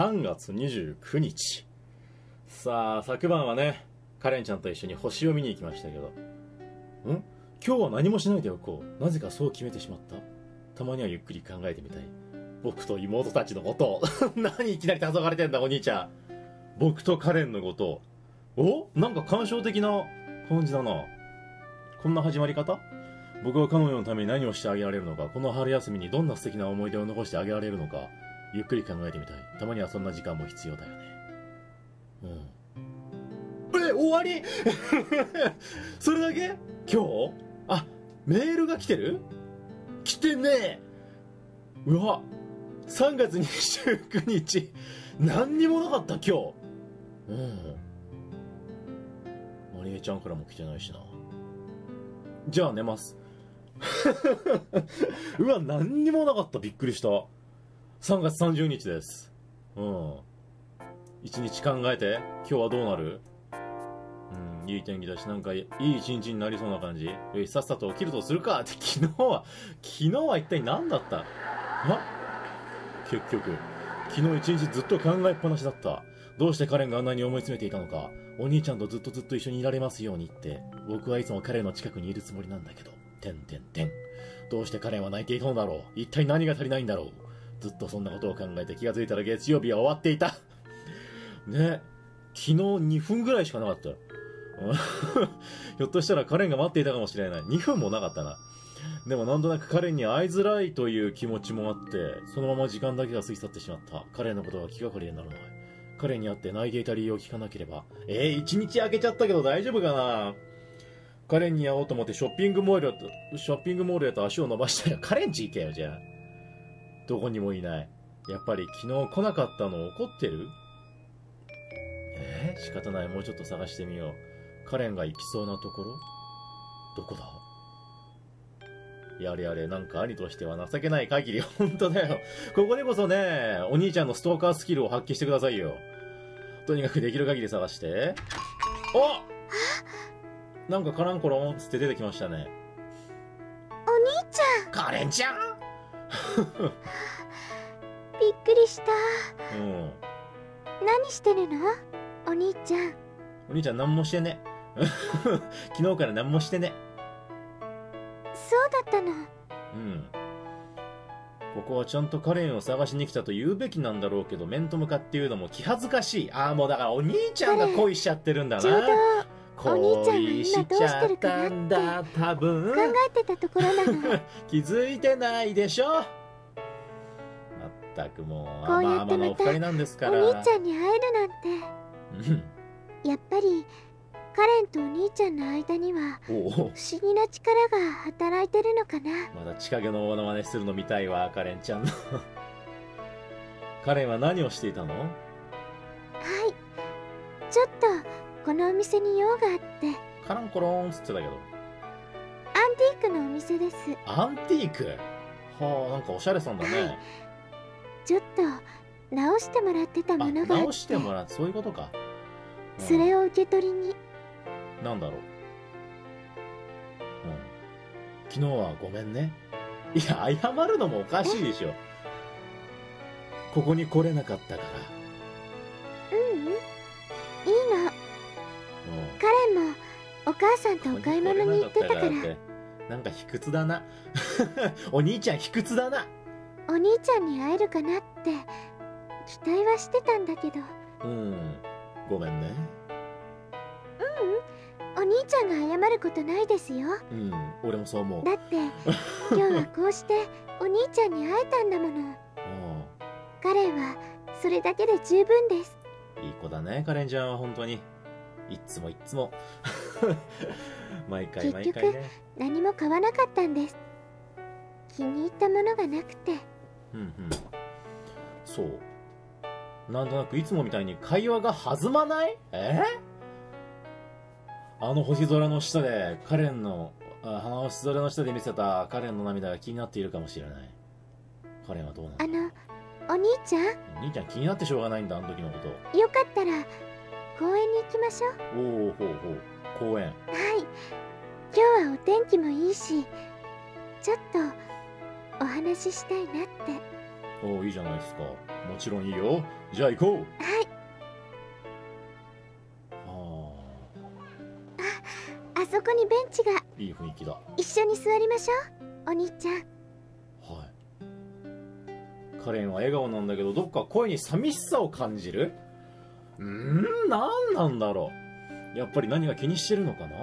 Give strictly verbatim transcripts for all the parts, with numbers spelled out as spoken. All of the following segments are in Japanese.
さんがつにじゅうくにち。さあ、昨晩はね、カレンちゃんと一緒に星を見に行きましたけど。ん今日は何もしないでおこう。なぜかそう決めてしまった。たまにはゆっくり考えてみたい。僕と妹たちのことを。何いきなり黄昏れてんだ、お兄ちゃん。僕とカレンのことを。おなんか感傷的な感じだな。こんな始まり方？僕は彼女のために何をしてあげられるのか、この春休みにどんな素敵な思い出を残してあげられるのか、ゆっくり考えてみたい。たまにはそんな時間も必要だよね。うん。え、終わりそれだけ？今日？あ、メールが来てる？来てねえ。うわ、さんがつにじゅうくにち、何にもなかった今日。うん。まりえちゃんからも来てないしな。じゃあ寝ます。うわ、何にもなかった。びっくりした。さんがつさんじゅうにちです。うん。一日考えて、今日はどうなる？うん、いい天気だし、なんかいい一日になりそうな感じ。よし、さっさと起きるとするかって、昨日は、昨日は一体何だった？あ？結局、昨日一日ずっと考えっぱなしだった。どうしてカレンがあんなに思い詰めていたのか。お兄ちゃんとずっとずっと一緒にいられますようにって、僕はいつも彼の近くにいるつもりなんだけど。てんてんてん。どうしてカレンは泣いていたのだろう。一体何が足りないんだろう。ずっとそんなことを考えて気がついたら月曜日は終わっていた。ね、昨日にふんぐらいしかなかった。ひょっとしたらカレンが待っていたかもしれない。にふんもなかったな。でもなんとなくカレンに会いづらいという気持ちもあって、そのまま時間だけが過ぎ去ってしまった。カレンのことが気がかりにならない。カレンに会って泣いていた理由を聞かなければ。えー、一日空けちゃったけど大丈夫かな。カレンに会おうと思ってショッピングモールへと、ショッピングモールへと足を伸ばしたよ。カレンち行けよ、じゃあ。どこにもいない。やっぱり昨日来なかったの怒ってる？えー、仕方ない。もうちょっと探してみよう。カレンが行きそうなところ？どこだ？やれやれ、なんか兄としては情けない限り。本当だよ。ここでこそね、お兄ちゃんのストーカースキルを発揮してくださいよ。とにかくできる限り探して。お！なんかカランコロンつって出てきましたね。 お兄ちゃん。 カレンちゃんびっくりした。 うん。 何してるの？お兄ちゃん。 お兄ちゃん何もしてね。昨日から何もしてね。 そうだったの。 うん。ここはちゃんとカレンを探しに来たと言うべきなんだろうけど、面と向かって言うのも気恥ずかしい。ああ、もうだからお兄ちゃんが恋しちゃってるんだな。 ちょうどお兄ちゃんが恋し今どうちゃっしてるかたんだ、 なって多分。 考えてたところなの。 気づいてないでしょ。まったくもう、 こうやまあまあってまたお二人なんですかおら。 兄ちゃんに会えるなんて。 うん。 やっぱりカレンとお兄ちゃんの間にはおお。 不思議な力が働いてるのかな。 まだ千影のモノマネするの見たいわ、カレンちゃんの。カレンは何をしていたの？ はい、ちょっとこのお店に用があって。 カランコロンっつってたけど。 アンティークのお店です。 アンティーク？はあ、なんかおしゃれさんだね。 はい、ちょっと直してもらってたものがあって。 直してもらって、そういうことか。うん、 それを受け取りに。 なんだろう。うん。昨日はごめんね。いや、謝るのもおかしいでしょ。ここに来れなかったから。 ううん、いいの。 うん。 カレンもお母さんとお買い物に行ってたから。 なんか卑屈だな。お兄ちゃん卑屈だな。 お兄ちゃんに会えるかなって期待はしてたんだけど。 うん。ごめんね。 ううん、お兄ちゃんが謝ることないですよ。 うん、俺もそう思う。 だって今日はこうしてお兄ちゃんに会えたんだもの。カレンはそれだけで十分です。 いい子だね、カレンちゃんは本当に。いっつもいっつも。毎回毎回ね。 結局何も買わなかったんです。気に入ったものがなくて。 うんうん。そう。なんとなくいつもみたいに会話が弾まない？えー、あの星空の下でカレンの、あの星空の下で見せたカレンの涙が気になっているかもしれない。カレンはどうなんだ？ あの、お兄ちゃん？ お兄ちゃん気になってしょうがないんだ、あの時のこと。 よかったら公園に行きましょう。 おお、ほうほう。公園。 はい。今日はお天気もいいし、ちょっとお話ししたいなって。 おお、いいじゃないですか。もちろんいいよ。じゃあ行こう。 はい。 はあ、あそこにベンチが。 あ、いい雰囲気だ。 一緒に座りましょう、お兄ちゃん。 はい。カレンは笑顔なんだけど、どっか声に寂しさを感じる。うーん、なんなんだろう。やっぱり何が気にしてるのかな。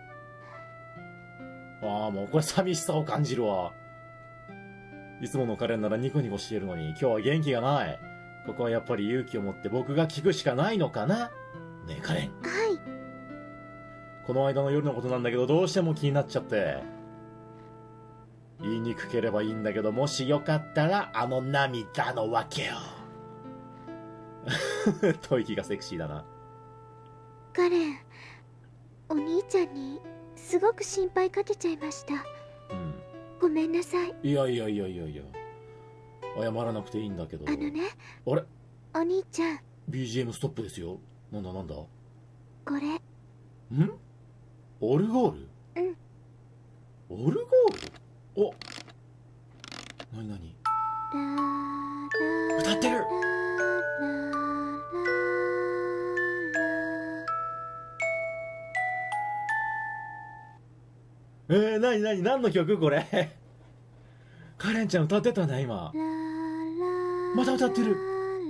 ああ、もうこれ寂しさを感じるわ。いつものカレンならニコニコしているのに、今日は元気がない。ここはやっぱり勇気を持って僕が聞くしかないのかな。ねえカレン。 はい。 この間の夜のことなんだけど、どうしても気になっちゃって。言いにくければいいんだけど、もしよかったらあの涙のわけよ。吐息がセクシーだな。 カレン、お兄ちゃんにすごく心配かけちゃいました。 うん。 ごめんなさい。 いやいやいやいやいや、謝らなくていいんだけど。 あのね、 あれ、 お兄ちゃん、 ビージーエム ストップですよ。なんだなんだ。 これ。 ん、オルゴール。 うん。 オルゴール。お、なになに。歌ってる。えー、なになに、何の曲これ。カレンちゃん歌ってたね今。また歌ってる。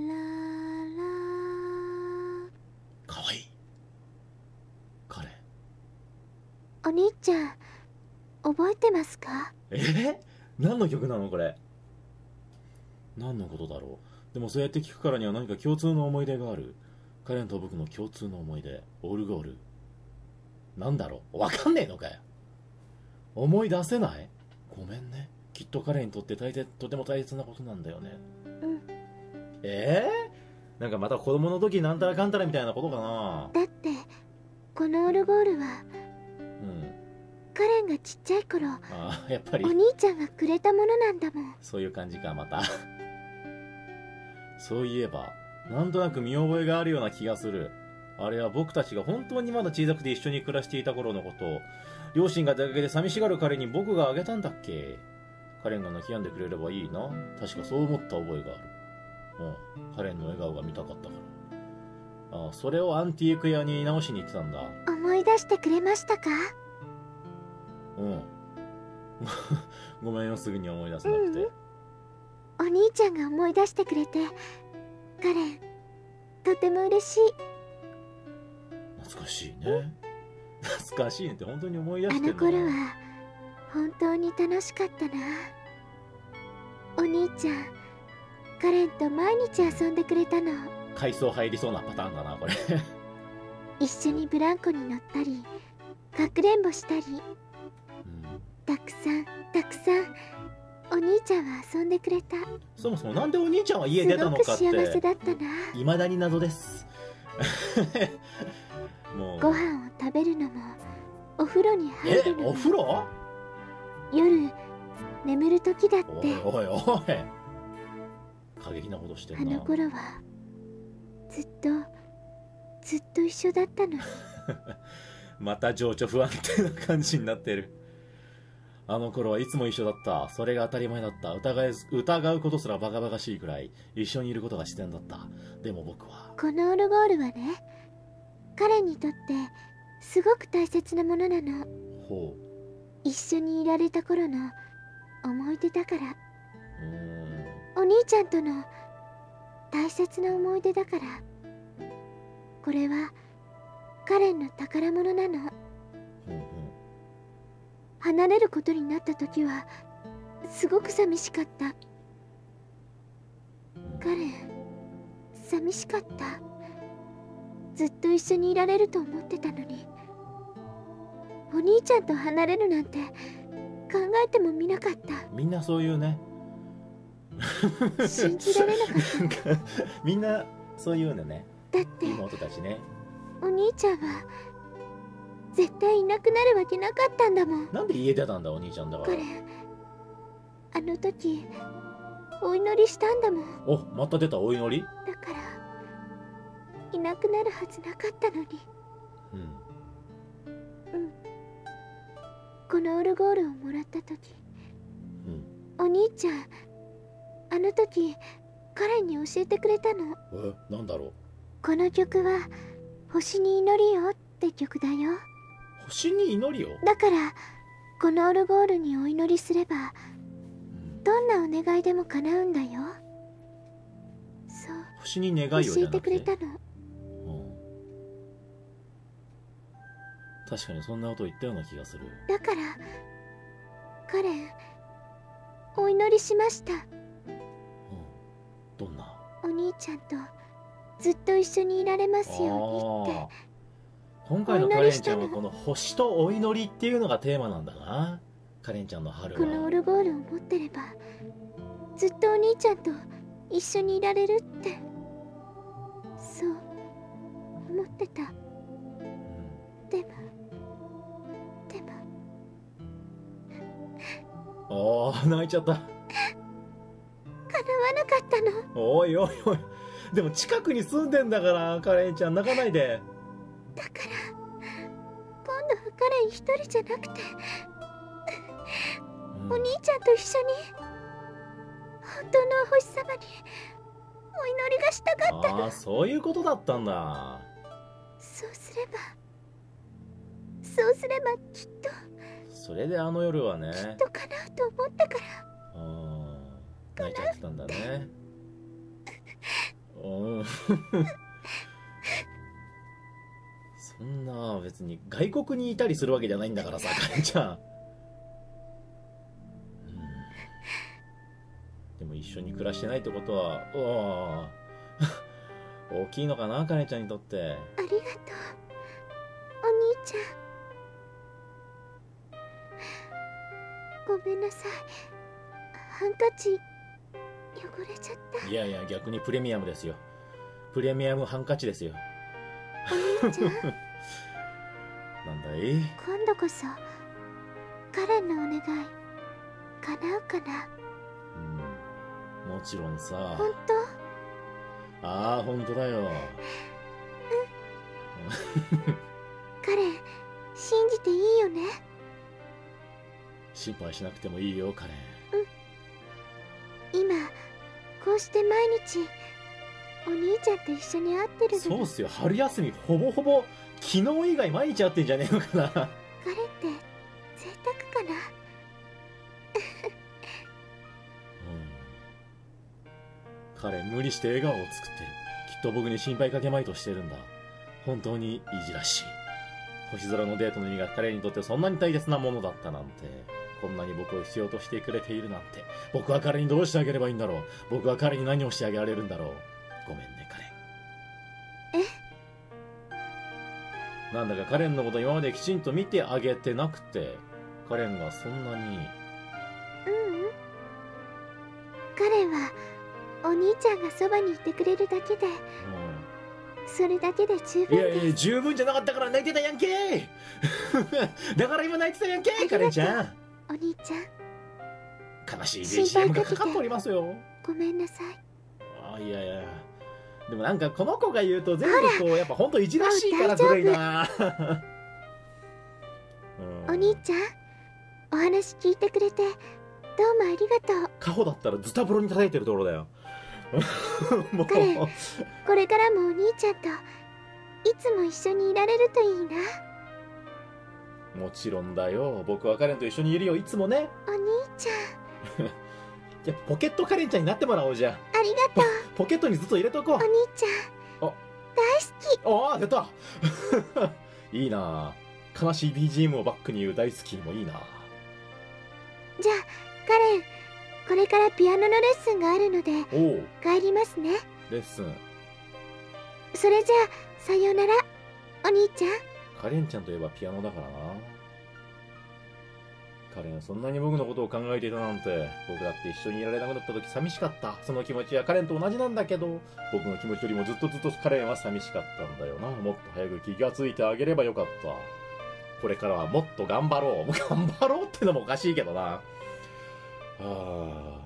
かわいい。カレン。 お兄ちゃん、覚えてますか？ えー、何の曲なのこれ。何のことだろう。でもそうやって聞くからには何か共通の思い出がある。カレンと僕の共通の思い出、オルゴール。なんだろう、わかんねえのかよ。思い出せない？ごめんね。きっと彼にとって大切、とても大切なことなんだよね。 うん。 えー、なんかまた子供の時なんたらかんたらみたいなことかな。 だってこのオルゴールは、 うん、 カレンがちっちゃい頃、 ああ、やっぱりお兄ちゃんがくれたものなんだもん。 そういう感じか。またそういえばなんとなく見覚えがあるような気がする。あれは僕たちが本当にまだ小さくて一緒に暮らしていた頃のこと。両親が出かけて寂しがる彼に僕があげたんだっけ。カレンが泣き止んでくれればいいな。確かそう思った覚えがある。うん、カレンの笑顔が見たかったから。ああ、それをアンティーク屋に直しに行ってたんだ。 思い出してくれましたか？ うん。ごめんよ、すぐに思い出せなくて。 お兄ちゃんが思い出してくれて、カレンとても嬉しい。 懐かしいね。懐かしいねって本当に思い出あしてるの頃は本当に楽しかったな。お兄ちゃん、カレンと毎日遊んでくれたの。 海藻入りそうなパターンだなこれ。 一緒にブランコに乗ったり、かくれんぼしたり、 うん、 たくさんたくさんお兄ちゃんは遊んでくれた。 そもそもなんでお兄ちゃんは家出たのかってすごく幸せだったな。 未だに謎です。もうご飯を食べるのも、お風呂に入えるのも、 お風呂。 夜眠る時だっおいて。 おいおい、過激なことしてあんな。 の頃はずっとずっと一緒だったのに。 また情緒不安定な感じになってる。あの頃はいつも一緒だった。それが当たり前だった。疑い疑うことすらバカバカしいくらい一緒にいることが自然だった。でも僕はこのオルゴールはね、彼にとってすごく大切なものなの。 ほ一緒にいられた頃の思い出だから。 う。うーん。 お兄ちゃんとの大切な思い出だから。これはカレンの宝物なの。 ほうほ離れることになった時はすごく寂しかった。 う。 カレン、寂しかった。ずっと一緒にいられると思ってたのに、お兄ちゃんと離れるなんて考えてもみなかった。 みんなそういうね。 信じられなかった。 みんなそういうのね。 だって妹たちね。 お兄ちゃんは絶対いなくなるわけなかったんだもん。 なんで家出たんだお兄ちゃんだから。 カレン、あの時お祈りしたんだもん。 お、また出たお祈り。 だからいなくなるはずなかったのに。 うんうん。このオルゴールをもらった時、 うん。 お兄ちゃんあの時カレンに教えてくれたの。 え、なんだろう。 この曲は星に祈りよって曲だよ。 星に祈りよ。 だからこのオルゴールにお祈りすればどんなお願いでも叶うんだよ。そう星に願いをじゃ教えなくててくれたの。 うん、確かにそんなこと言ったような気がする。 だからカレンお祈りしました。 うん、どんな。 お兄ちゃんとずっと一緒にいられますようにって。 今回のカレンちゃんはこの星とお祈りっていうのがテーマなんだな。カレンちゃんの春はこのオルゴールを持ってればずっとお兄ちゃんと一緒にいられるって、そう思ってた。 うん、 でもであもあ泣いちゃった。 叶わなかったの。 おいおいおい、でも近くに住んでんだからカレンちゃん泣かないで。 だから今度はカレン一人じゃなくて、 うん、 お兄ちゃんと一緒に本当のお星様にお祈りがしたかったの。 ああそういうことだったんだ。 そうすればそうすればきっとそれであの夜はね、 きっと叶うと思ったから。 あー泣いちゃってたんだね。うんそんな別に外国にいたりするわけじゃないんだからさ、カレンちゃん、うん、でも一緒に暮らしてないってことはお大きいのかな、カレンちゃんにとって。 ありがとうお兄ちゃん。ごめんなさい、ハンカチ汚れちゃった。 いやいや逆にプレミアムですよ。プレミアムハンカチですよ。 お兄ちゃんなんだい。 今度こそカレンのお願い叶うかな。 うん、もちろんさ。 本当？ ああ本当だよ。うんカレン信じていいよね。 心配しなくてもいいよカレン。 今こうして毎日お兄ちゃんと一緒に会ってるの。 そうっすよ、春休みほぼほぼ昨日以外毎日会ってんじゃねえのかな。 カレンって贅沢かな。 うん、カレン無理して笑顔を作ってる。きっと僕に心配かけまいとしてるんだ。本当にいじらしい。星空のデートの意味が彼にとってそんなに大切なものだったなんて、こんなに僕を必要としてくれているなんて、僕は彼にどうしてあげればいいんだろう。僕は彼に何をしてあげられるんだろう。ごめんねカレン。 え？ なんだかカレンのこと今まできちんと見てあげてなくて、カレンがそんなに。 ううん、カレンはお兄ちゃんがそばにいてくれるだけで、うん、それだけで十分です。 いやいや十分じゃなかったから泣いてたやんけだから今泣いてたやんけカレンちゃん。 お兄ちゃん悲しい ビージーエム がかかっておりますよ。 ごめんなさい。 あいやいやでもなんかこの子が言うと全部こうやっぱほんといじらしいからずるいなお兄ちゃんお話聞いてくれてどうもありがとう。 カホだったらズタ風呂に叩いてるところだよもうカレンこれからもお兄ちゃんといつも一緒にいられるといいな。 もちろんだよ、僕はカレンと一緒にいるよいつもね。 お兄ちゃんじゃポケットカレンちゃんになってもらおう。じゃあありがとう。 ポケットにずっと入れとこう。 お兄ちゃんあ大好き。 ああ出たいいな。悲しい ビージーエム をバックに言う大好きもいいな。 じゃあカレンこれからピアノのレッスンがあるのでおう帰りますね。 レッスン。 それじゃあさようならお兄ちゃん。 カレンちゃんといえばピアノだからな。カレンそんなに僕のことを考えていたなんて。僕だって一緒にいられなくなった時寂しかった。その気持ちはカレンと同じなんだけど、僕の気持ちよりもずっとずっとカレンは寂しかったんだよな。もっと早く気がついてあげればよかった。これからはもっと頑張ろう。頑張ろうってのもおかしいけどな。あ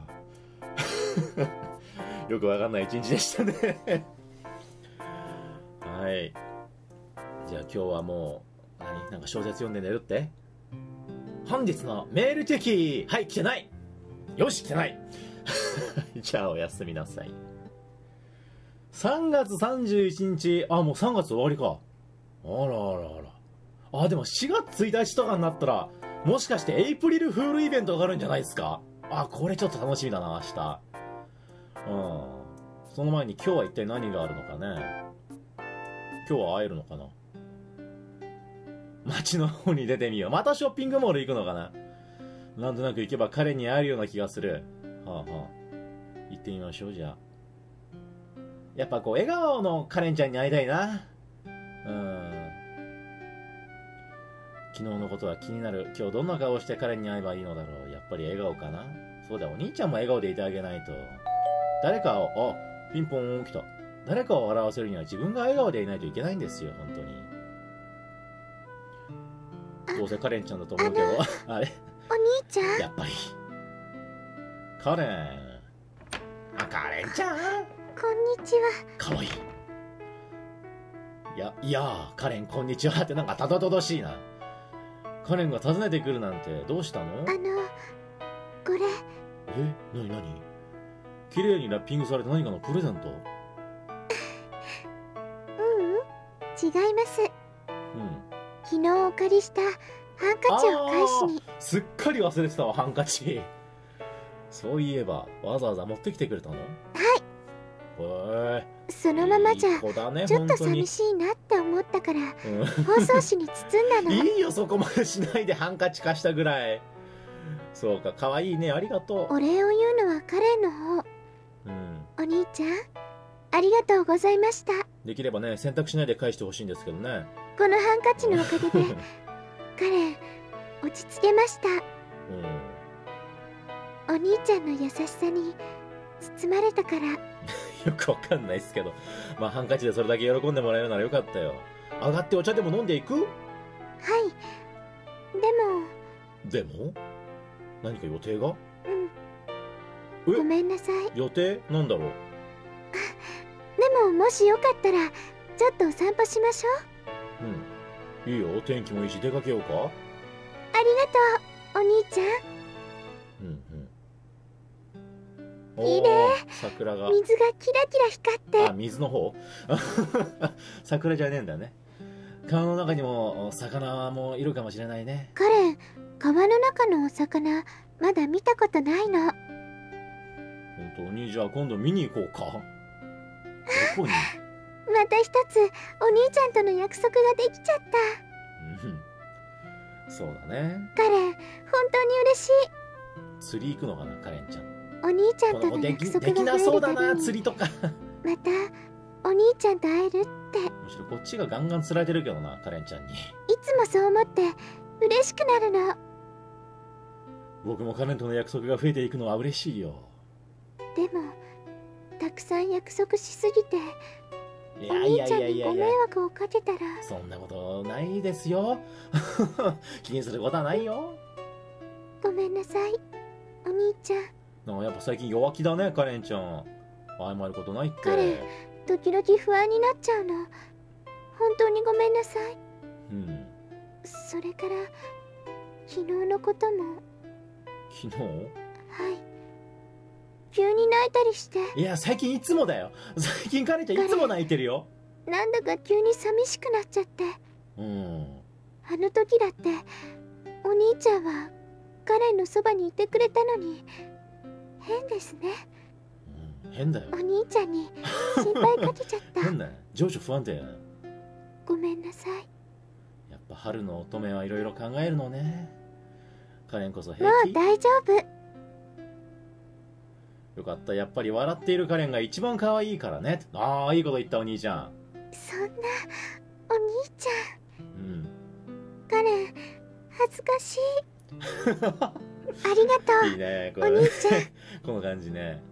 よくわかんない一日でしたねはい。じゃあ今日はもう何なんか小説読んで寝るって。本日のメールチェキ。はい来てない。よし来てないじゃあおやすみなさい。さんがつさんじゅういちにち、あ、もうさんがつ終わりか。あらあらあら。あ、でもしがつついたちとかになったら、もしかしてエイプリルフールイベントがあるんじゃないですか？あ、これちょっと楽しみだな、明日。うん。その前に今日は一体何があるのかね。今日は会えるのかな。街の方に出てみよう。またショッピングモール行くのかな。なんとなく行けば彼に会えるような気がする。はあはあ。行ってみましょう、じゃあ。やっぱこう、笑顔のカレンちゃんに会いたいな。うん。昨日のことは気になる。今日どんな顔して彼に会えばいいのだろう。やっぱり笑顔かな。そうだ、お兄ちゃんも笑顔でいてあげないと。誰かを、あ、ピンポン来た。誰かを笑わせるには自分が笑顔でいないといけないんですよ、本当に。どうせカレンちゃんだと思うけど。あ, あれお兄ちゃん、 やっぱり。カレン。あ、カレンちゃん、 こんにちは。 かわいい。いや、いやカレン、こんにちはってなんかたどたどしいな。カレンが訪ねてくるなんてどうしたの？ あの、これ。 え、なになに？綺麗にラッピングされた何かのプレゼント？ ううん、違います。 うん。 昨日お借りしたハンカチを返しに。 すっかり忘れてたわ、ハンカチ。そういえば、わざわざ持ってきてくれたの？はい。へえ。 そのままじゃ、 いい子だね、 ちょっと寂しいなって思ったから、 うん、 包装紙に包んだの。 いいよ、そこまでしないで。ハンカチ貸したぐらい。そうか、かわいいね、ありがとう。 お礼を言うのはカレンの方。 うん。 お兄ちゃん、ありがとうございました。 できればね、洗濯しないで返してほしいんですけどね。 このハンカチのおかげでカレン落ち着けました。うん、お兄ちゃんの優しさに包まれたから。 よくわかんないですけど、まあハンカチでそれだけ喜んでもらえるならよかったよ。上がってお茶でも飲んでいく？はい。 でも。 でも？何か予定が？ うん。ごめんなさい。 予定？なんだろう？ でももしよかったらちょっとお散歩しましょう。うん。いいよ、天気もいいし出かけようか？ありがとう、お兄ちゃん。 うんうん。 綺麗。 桜が。 水がキラキラ光って。 あ、水の方？桜じゃねえんだね。川の中にも魚もいるかもしれないね。 カレン、川の中のお魚まだ見たことないの。 本当に？じゃあ今度見に行こうか。どこに？ また一つお兄ちゃんとの約束ができちゃった。 うん、そうだね。 カレン、本当に嬉しい。 釣り行くのかな、カレンちゃん。 お兄ちゃんとの約束が増えるたびにできなそうだな、釣りとか。 またお兄ちゃんと会えるって。 むしろこっちがガンガン釣られてるけどな、カレンちゃんに。いつもそう思って嬉しくなるの。 僕もカレンとの約束が増えていくのは嬉しいよ。 でもたくさん約束しすぎてお兄ちゃんにご迷惑をかけたら。 そんなことないですよ。気にすることはないよ。 ごめんなさい、お兄ちゃん。 なんかやっぱ最近弱気だね、カレンちゃん。謝ることないって。 カレン、時々不安になっちゃうの。本当にごめんなさい。 うん。 それから昨日のことも。 昨日？はい。 急に泣いたりして。 いや、最近いつもだよ。最近カレンちゃんいつも泣いてるよ。 なんだか急に寂しくなっちゃって。 うん。 あの時だってお兄ちゃんはカレンのそばにいてくれたのに変ですね。 うん、変だよ。 お兄ちゃんに心配かけちゃった。 変だよ。情緒不安定。 ごめんなさい。 やっぱ春の乙女はいろいろ考えるのね。カレンこそ平気？ もう大丈夫。 よかった、やっぱり笑っているカレンが一番可愛いからね。ああ、いいこと言ったお兄ちゃん。 そんなお兄ちゃん。 うん。 カレン、恥ずかしい。ありがとう。 いいね、これ。 お兄ちゃん。 この感じね。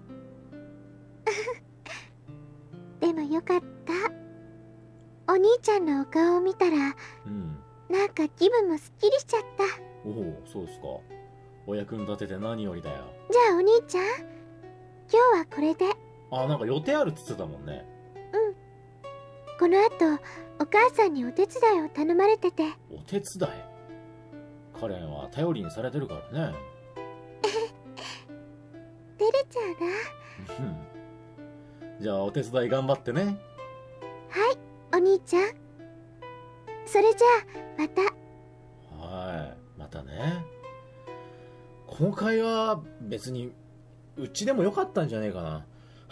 でもよかった。お兄ちゃんのお顔を見たら、うん、なんか気分もすっきりしちゃった。 おお、そうですか。お役に立てて何よりだよ。 じゃあお兄ちゃん、今日はこれで。 あ、なんか予定あるって言ってたもんね。 うん。この後お母さんにお手伝いを頼まれてて。 お手伝い？カレンは頼りにされてるからね。 照れちゃうな。 うんじゃあお手伝い頑張ってね。 はいお兄ちゃん。それじゃあまた。 はいまたね。この会話別にうちでもよかったんじゃねえかな。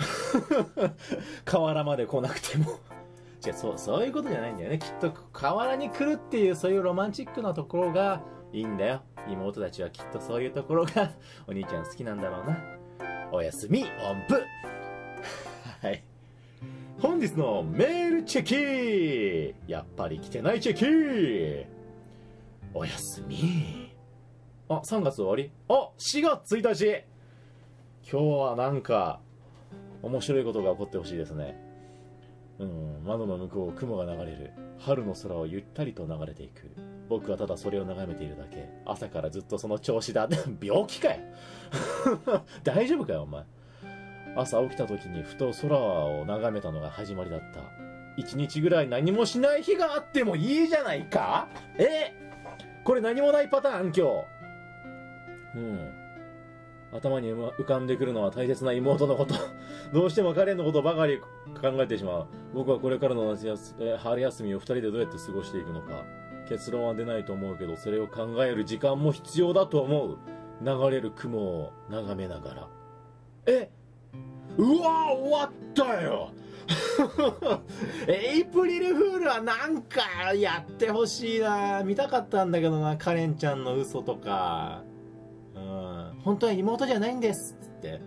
河原まで来なくても。違う、そう、そういうことじゃないんだよね。きっと河原に来るっていうそういうロマンチックなところがいいんだよ。妹たちはきっとそういうところがお兄ちゃん好きなんだろうな。おやすみ音符。はい。本日のメールチェキ。やっぱり来てないチェキ。おやすみ。あ、さんがつ終わり？あ、しがつついたち。今日はなんか面白いことが起こってほしいですね。うん、窓の向こう雲が流れる。春の空をゆったりと流れていく。僕はただそれを眺めているだけ。朝からずっとその調子だ。病気かよ。大丈夫かよお前。朝起きた時にふと空を眺めたのが始まりだった。一日ぐらい何もしない日があってもいいじゃないか。えこれ何もないパターン今日。うん頭に浮かんでくるのは大切な妹のこと。どうしてもカレンのことばかり考えてしまう。僕はこれからの夏休み、春休みを二人でどうやって過ごしていくのか。結論は出ないと思うけど、それを考える時間も必要だと思う。流れる雲を眺めながら。えうわ終わったよ。エイプリルフールはなんかやってほしいな。見たかったんだけどな、カレンちゃんの嘘とか。うん本当は妹じゃないんですっつって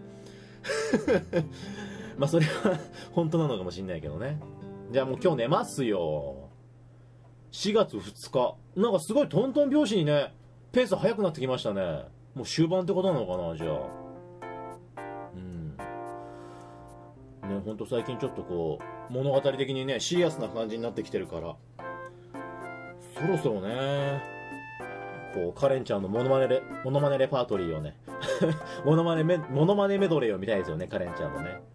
まあそれは本当なのかもしんないけどね。じゃあもう今日寝ますよ。しがつふつかなんかすごいトントン拍子にねペース速くなってきましたね。もう終盤ってことなのかな。じゃあうんねほんと最近ちょっとこう物語的にねシリアスな感じになってきてるからそろそろねこうカレンちゃんのモノマネレモノマネレパートリーをねモノマネメモノマネメドレーを見たいですよねカレンちゃんのね、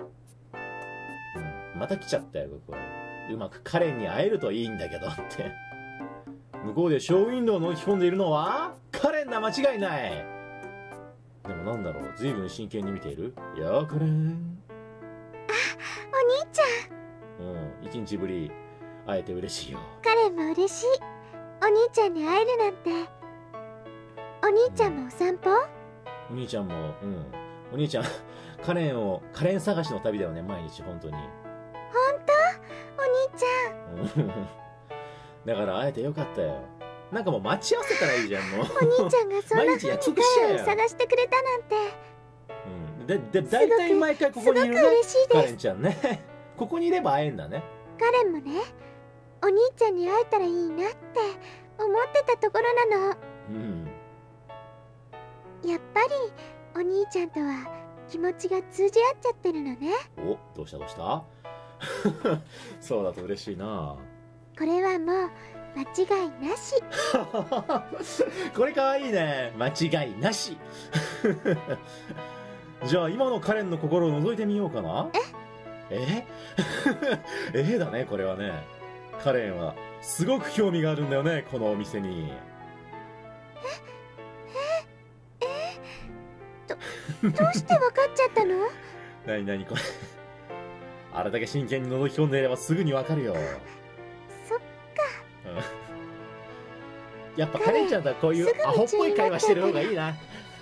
うん、また来ちゃったよ僕は。うまくカレンに会えるといいんだけどって向こうでショーウィンドウをのき込んでいるのはカレンだ間違いない。でもなんだろう随分真剣に見ている。やあカレン。 あお兄ちゃんうん一日ぶり会えて嬉しいよ。 カレンも嬉しい。お兄ちゃんに会えるなんて。お兄ちゃんもお散歩、 うん、お兄ちゃんもうんお兄ちゃんカレンをカレン探しの旅だよね毎日本当に。 本当お兄ちゃんだから会えてよかったよ。なんかもう待ち合わせたらいいじゃんもうお兄ちゃんがそんな風にカレンを探してくれたなんて。 うんでで大体毎回ここにいるねカレンちゃんねここにいれば会えんだね。 カレンもねお兄ちゃんに会えたらいいなって思ってたところなの。 うんやっぱりお兄ちゃんとは気持ちが通じ合っちゃってるのね。 おどうしたどうしたそうだと嬉しいな。 これはもう間違いなしこれかわいいね間違いなしじゃあ今のカレンの心を覗いてみようかな。えええだねこれはね。カレンはすごく興味があるんだよねこのお店に。 えええどどうして分かっちゃったの。 なになにこれあれだけ真剣に覗き込んでいればすぐにわかるよ。 そっか、 うん、やっぱカレンちゃんとはこういうアホっぽい会話してる方がいいな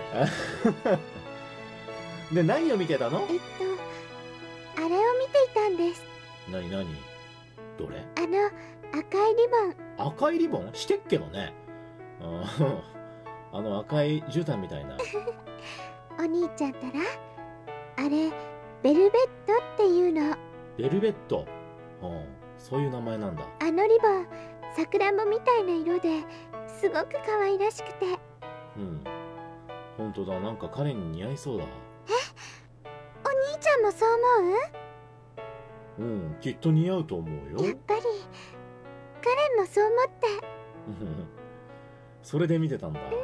で何を見てたの。 えっとあれを見ていたんです。 なになにどれ。 あの赤いリボン。 赤いリボンしてっけどね。あの赤い絨毯みたいなお兄ちゃんたらあれベルベットっていうの。 ベルベット、うん、そういう名前なんだ。 あのリボンさくらんぼみたいな色ですごく可愛らしくて。 うん本当だなんか彼に似合いそうだ。 えお兄ちゃんもそう思うう。 んきっと似合うと思うよ。 やっぱりカレンもそう思って。 それで見てたんだ。うん、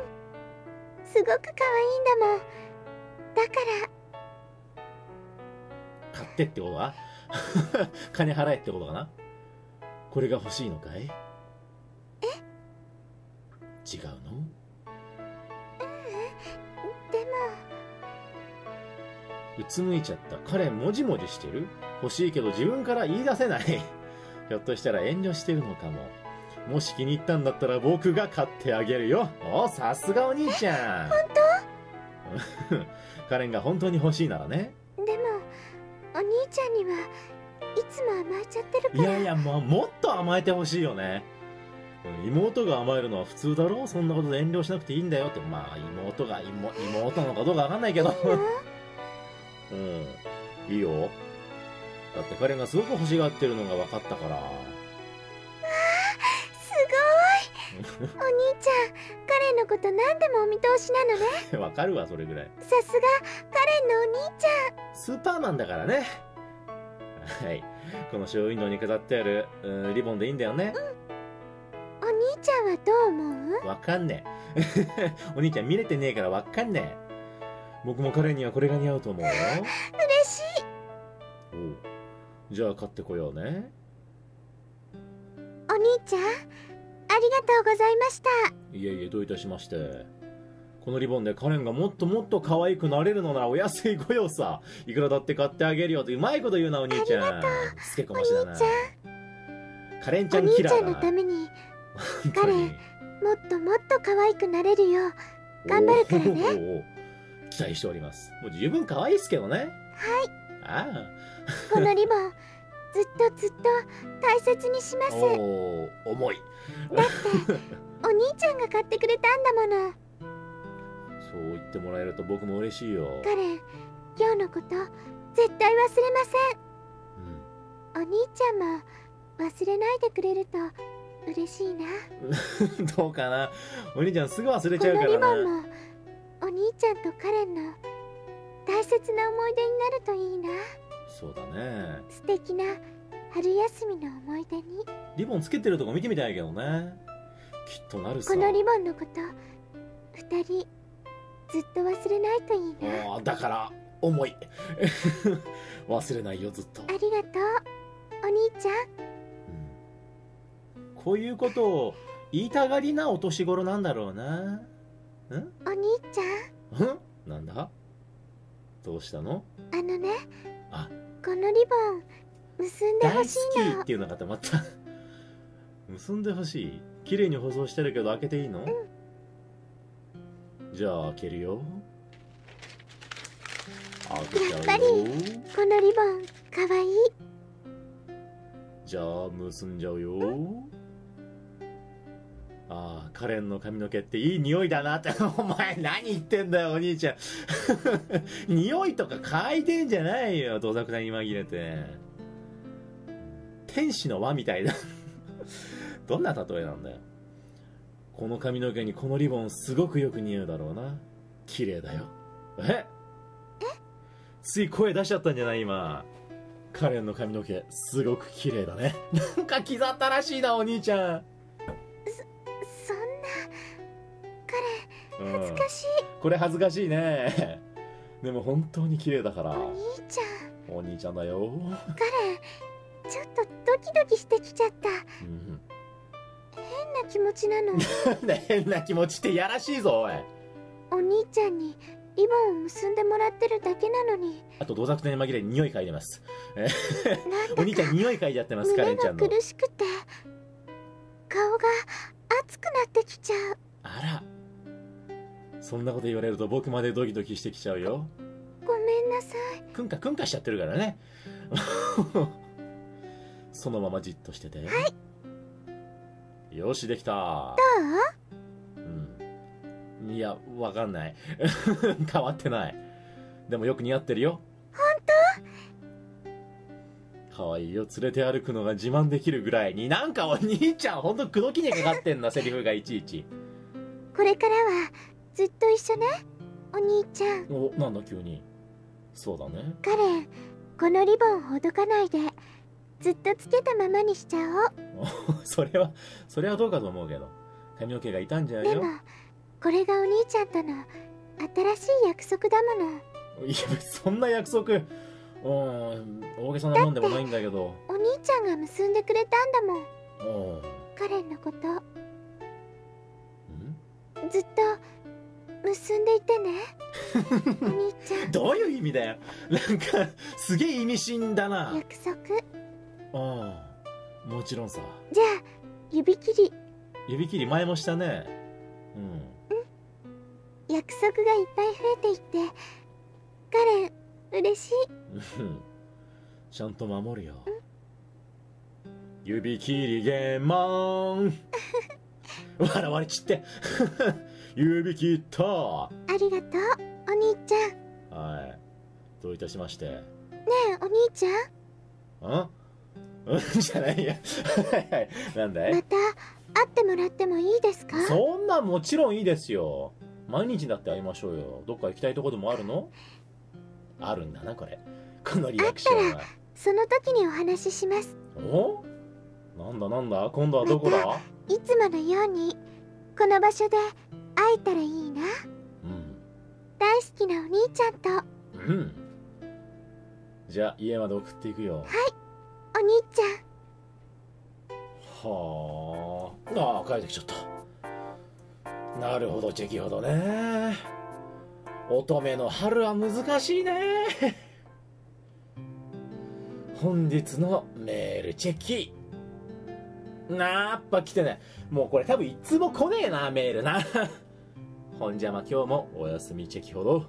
すごく可愛いんだもん。だから買ってってことは金払えってことかな。これが欲しいのかい。 え違うの。 ううんでもうつむいちゃった。彼もじもじしてる？欲しいけど自分から言い出せない。ひょっとしたら遠慮してるのかも。もし気に入ったんだったら僕が買ってあげるよ。お、さすがお兄ちゃん。 本当？カレンが本当に欲しいならね。 でもお兄ちゃんにはいつも甘えちゃってるから。 いやいや、もうもっと甘えてほしいよね。妹が甘えるのは普通だろう。そんなことで遠慮しなくていいんだよって。まあ妹が妹妹なのかどうかわかんないけど。うん、いいよ。だって彼がすごく欲しがってるのが分かったから。わあ、 すごい。お兄ちゃん、彼のこと何でもお見通しなのね。 わかるわ、それぐらい。 さすがカレンのお兄ちゃん。 スーパーマンだからね。はい、このショーウィンドウに飾ってある、うん、リボンでいいんだよね。 うん、お兄ちゃんはどう思う？ わかんねえ。お兄ちゃん見れてねえからわかんねえ。僕も彼にはこれが似合うと思うよ。 嬉しい。 おう、じゃあ買ってこようね。 お兄ちゃん、ありがとうございました。 いえいえ、どういたしまして。このリボンでカレンがもっともっと可愛くなれるのならお安いご用さ。いくらだって買ってあげるよってうまいこと言うな、お兄ちゃん。つけこましだな。 お兄ちゃん、 カレンちゃんキラーだな。 お兄ちゃんのためにカレンもっともっと可愛くなれるよう頑張るからね。 おーおーおー、期待しております。もう十分可愛いですけどね。 はい。 ああ。 このリボンずっとずっと大切にします。 おお、重い。 だってお兄ちゃんが買ってくれたんだもの。 そう言ってもらえると僕も嬉しいよ。 カレン、今日のこと絶対忘れません。うん、お兄ちゃんも忘れないでくれると嬉しいな。 どうかな。お兄ちゃんすぐ忘れちゃうからな。 このリボンもお兄ちゃんとカレンの大切な思い出になるといいな。 そうだね。 素敵な春休みの思い出に。 リボンつけてるとこ見てみたいけどね。きっとなるさ。 このリボンのこと二人ずっと忘れないといいな。 だから重い。忘れないよ、ずっと。 ありがとうお兄ちゃん、 うん、こういうことを言いたがりなお年頃なんだろうな。んお兄ちゃん。 んなんだ、どうしたの？ あのね、 あ、 このリボン結んでほしいの。 大好きっていうのかと思った。結んでほしい。綺麗に保存してるけど開けていいの？うん、じゃあ開けるよ。開けちゃうよ。 やっぱりこのリボンかわいい。 じゃあ結んじゃうよ。うん、ああ、カレンの髪の毛っていい匂いだなって。お前何言ってんだよお兄ちゃん。匂いとか嗅いでんじゃないよ、どさくさに紛れて。天使の輪みたいだ。どんな例えなんだよ。この髪の毛にこのリボンすごくよく似合うだろうな。綺麗だよ。え？え？つい声出しちゃったんじゃない？今。カレンの髪の毛すごく綺麗だね。なんか気ざったらしいなお兄ちゃん。 そ、そんなカレン、恥ずかしい、 うん、これ恥ずかしいね。でも本当に綺麗だから。 お兄ちゃん。 お兄ちゃんだよ。 カレン、ちょっとドキドキしてきちゃった。うん、変な気持ちなの。 変な気持ちってやらしいぞおい。 お兄ちゃんにリボンを結んでもらってるだけなのに。 あとどさくさに紛れに匂い嗅いでます。お兄ちゃん匂い嗅いじゃってます。カレンちゃんの。 苦しくて顔が熱くなってきちゃう。 あら、そんなこと言われると僕までドキドキしてきちゃうよ。 ごめんなさい。 くんかくんかしちゃってるからね。そのままじっとしてて。はい、よし、できた。 どう？ うん、いや、わかんない。変わってない。でもよく似合ってるよ。 本当？かわいいよ。連れて歩くのが自慢できるぐらいに。なんかお兄ちゃんほんと口説きにかかってんな。セリフがいちいち。 これからはずっと一緒ね、お兄ちゃん。 お、なんだ急に。そうだね。 カレン、このリボンほどかないでずっとつけたままにしちゃおう。それはそれはどうかと思うけど、髪の毛が傷んじゃうよ。 でもこれがお兄ちゃんとの新しい約束だもの。 いや、そんな約束、うん、大げさなもんでもないんだけど。 お兄ちゃんが結んでくれたんだもん。 おカレンのことんずっと結んでいてねお兄ちゃん。 どういう意味だよ。なんかすげえ意味深だな。 約束。 ああ、もちろんさ。 じゃあ指切り。 指切り前もしたね。うん。 約束がいっぱい増えていってカレン嬉しい。 ちゃんと守るよ。指切りゲーマン笑われちって指切った。 ありがとうお兄ちゃん。はい、どういたしまして。ねえお兄ちゃん。 んうんじゃないやはいはい、なんだい。 また会ってもらってもいいですか。 そんなもちろんいいですよ。毎日だって会いましょうよ。どっか行きたいとこでもあるの？あるんだなこれ、このリアクションは。 その時にお話しします。 お？なんだなんだ、今度はどこだ？ またいつものようにこの場所で会えたらいいな。 うん、 大好きなお兄ちゃんと。 うん、じゃあ家まで送っていくよ。 はいお兄ちゃん。はあ、ああ帰ってきちゃった。なるほど、チェキほどね。乙女の春は難しいね。本日のメールチェキな、やっぱ来てね。もうこれ多分いつも来ねえなメールな。ほんじゃま今日もおやすみチェキほど。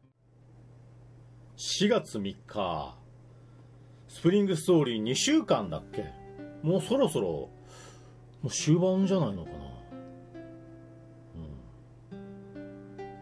しがつみっか、スプリングストーリーにしゅうかんだっけ。もうそろそろもう終盤じゃないのかな。うん、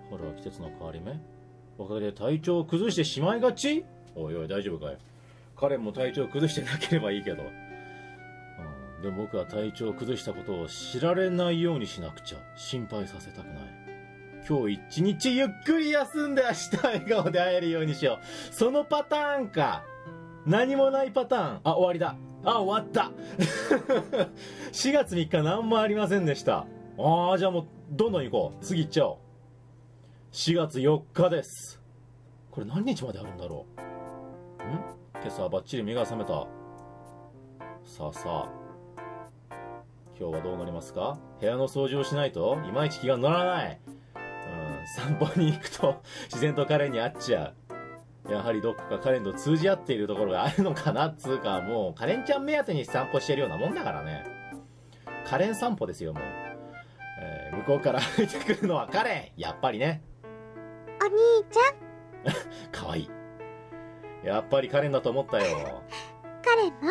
春は季節の変わり目。おかげで体調を崩してしまいがち。おいおい大丈夫かよ。彼も体調を崩してなければいいけど、うん、でも僕は体調を崩したことを知られないようにしなくちゃ。心配させたくない。今日一日ゆっくり休んで明日笑顔で会えるようにしよう。そのパターンか。何もないパターン。あ、終わりだ。あ、終わったしがつみっか何もありませんでした。ああ、じゃあもうどんどん行こう。次行っちゃおう。しがつよっかです。これ何日まであるんだろう。ん？今朝はバッチリ目が覚めた。さあさあ、今日はどうなりますか。部屋の掃除をしないといまいち気が乗らない。うん、散歩に行くと自然と彼に会っちゃう。やはりどこかカレンと通じ合っているところがあるのかなっつうか、もうカレンちゃん目当てに散歩してるようなもんだからね。カレン散歩ですよもう、えー、向こうから歩いてくるのはカレン。やっぱりね。 お兄ちゃんかわいい。やっぱりカレンだと思ったよ。 カレンも。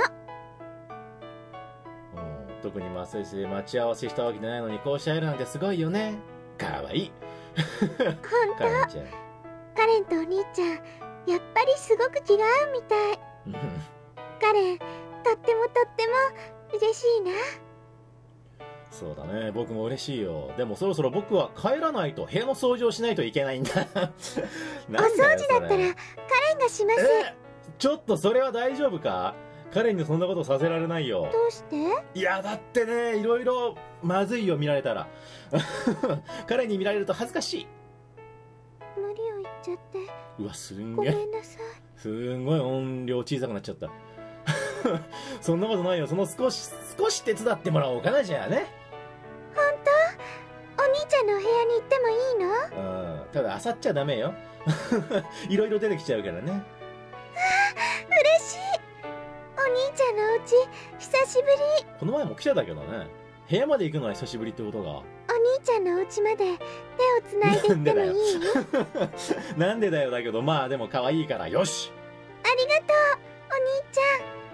うん、特にませして待ち合わせしたわけじゃないのにこうして会えるなんてすごいよね。かわいい。 ほんとカレンちゃん。カレンとお兄ちゃんやっぱりすごく気が合うみたい。カレンとってもとっても嬉しいな。 そうだね、僕も嬉しいよ。でもそろそろ僕は帰らないと部屋の掃除をしないといけないんだ。 お掃除だったらカレンがします。 え、ちょっとそれは大丈夫か。カレンにそんなことさせられないよ。 どうして？ いやだってね、いろいろまずいよ見られたら。カレンに見られると恥ずかしい。 無理を言っちゃって。 うわ、すんげえ。 ごめんなさい。 すんごい音量小さくなっちゃった。そんなことないよ。その少し少し手伝ってもらおうかな、じゃあね。 本当？お兄ちゃんのお部屋に行ってもいいの？ うん、ただ漁っちゃダメよ。いろいろ出てきちゃうからね。 ああ、嬉しい。お兄ちゃんのお家久しぶり。 この前も来てたけどね。部屋まで行くのは久しぶりってことが。 お兄ちゃんのお家まで手をつないで行ってもいい？ なんでだよ。だけどまあでも可愛いからよし。 ありがとうお兄ちゃん。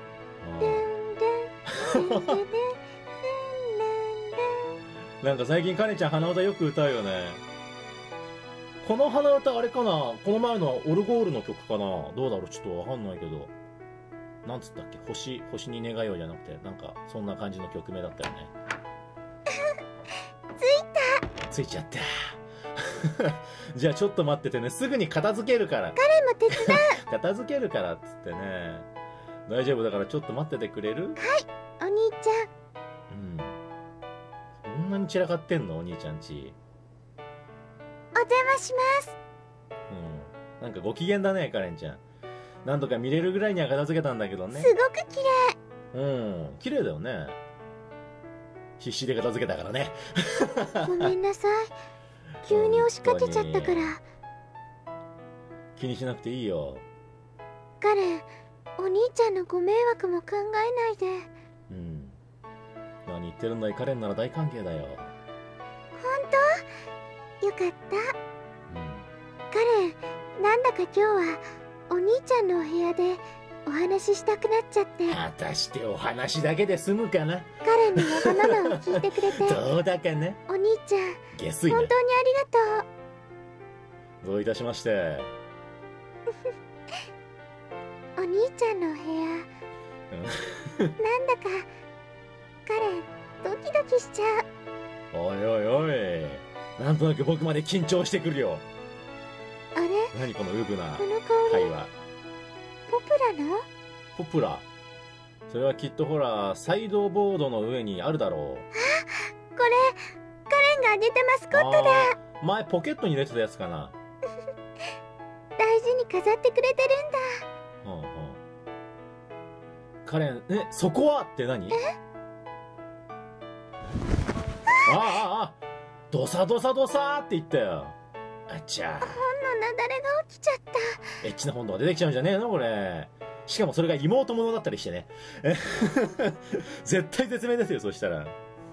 なんか最近カネちゃん鼻歌よく歌うよね。この鼻歌あれかな、この前のオルゴールの曲かな。どうだろう、ちょっとわかんないけど。なんつったっけ、星星に願いをじゃなくて、なんかそんな感じの曲名だったよね。 ついた。 ついちゃった。じゃあちょっと待っててね、すぐに片付けるから。 カレンも手伝う。 片付けるからっつってね。大丈夫だからちょっと待っててくれる？ はい、お兄ちゃん。うん。そんなに散らかってんの、お兄ちゃんち。 お邪魔します。 うん。なんかご機嫌だね、カレンちゃん。なんとか見れるぐらいには片付けたんだけどね。 すごく綺麗。うん、綺麗だよね。必死で片付けたからね。 ごめんなさい。 急に押しかけちゃったから。 気にしなくていいよ。 カレン、お兄ちゃんのご迷惑も考えないで。 うん、何言ってるんだい。カレンなら大歓迎だよ。 本当？よかった。 うん、 カレン、なんだか今日はお兄ちゃんのお部屋でお話ししたくなっちゃって。 果たしてお話だけで済むかな。 カレンのわがままを聞いてくれてどうだかな。 お兄ちゃん、 下水ね。 本当にありがとう。 どういたしまして。 お兄ちゃんのお部屋なんだかカレンドキドキしちゃう。 おいおいおい、なんとなく僕まで緊張してくるよ。 あれ、 何このウブなこの香り会話。 ポプラの？ ポプラ、それはきっとほらサイドボードの上にあるだろう。 あ、これカレンがあげたマスコットだ。 前ポケットに入れてたやつかな。 大事に飾ってくれてるんだ。 うんうん、カレン、え、そこはって何？ え？ ああああ、ドサドサドサって言ったよ。あっちゃ。 本の雪崩が起きちゃった。 エッチな本とか出てきちゃうんじゃねえのこれ。しかもそれが妹物だったりしてね。絶対絶命ですよ、そしたら。うん、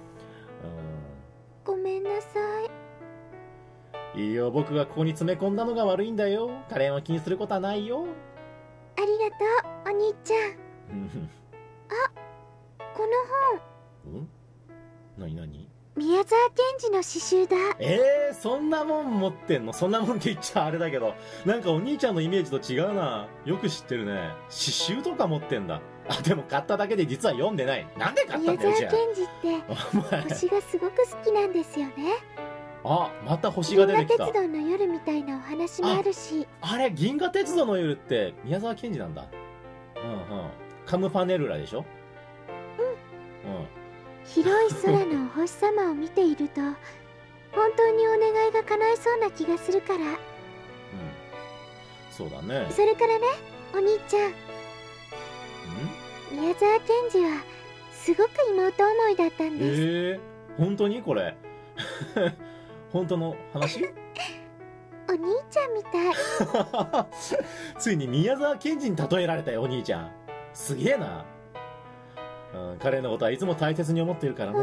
ごめんなさい。いいよ、僕がここに詰め込んだのが悪いんだよ。カレンは気にすることはないよ。 い。ありがとう、お兄ちゃん。あ、この本。 うん？何何？ 宮沢賢治の詩集だ。 えー、そんなもん持ってんの？そんなもんって言っちゃあれだけど、なんかお兄ちゃんのイメージと違うな。よく知ってるね。詩集とか持ってんだ。あ、でも買っただけで実は読んでない。なんで買ったんだよ、じゃあ。 宮沢賢治って星がすごく好きなんですよね。 あ、また星が出てきた。 銀河鉄道の夜みたいなお話もあるし。 あ, あれ、銀河鉄道の夜って宮沢賢治なんだ。うんうん。カムパネルラでしょ？ うん。 うん。 広い空のお星様を見ていると本当にお願いが叶いそうな気がするから。うん、 そうだね。 それからね、お兄ちゃん。ん？宮沢賢治はすごく妹思いだったんです。 えー、本当にこれ本当の話？ お兄ちゃんみたい。 ついに宮沢賢治に例えられたよ、お兄ちゃん。すげえな。うん、彼のことはいつも大切に思ってるからね。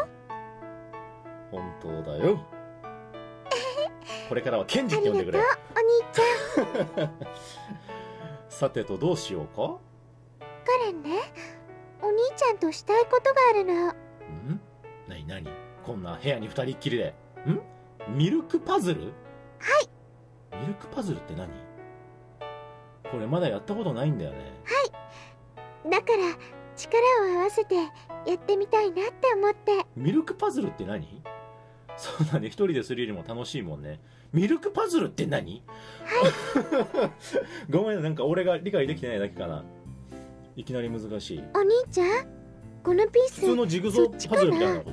本当？本当だよ。これからはケンジって呼んでくれ。 ありがとう、お兄ちゃん。 さてとどうしようか。 カレンね、お兄ちゃんとしたいことがあるの。 ん？なになに？こんな部屋に二人っきりで。ん？ミルクパズル？ はい。 ミルクパズルって何？これまだやったことないんだよね。 はい。だから力を合わせてやってみたいなって思って。 ミルクパズルって何？そうだね、一人でするよりも楽しいもんね。ミルクパズルって何？はい。ごめん、なんか俺が理解できてないだけかな。いきなり難しい。 お兄ちゃん、このピース普通のジグゾーパズルみたいなこと？